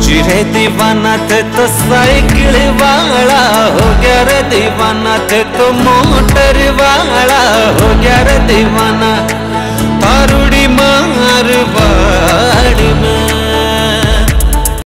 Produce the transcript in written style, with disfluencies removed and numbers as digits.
रे दीवाना थे तो साइकिल वाला हो गया रे दीवाना थे तो मोटर वाला हो गया रे दीवाना।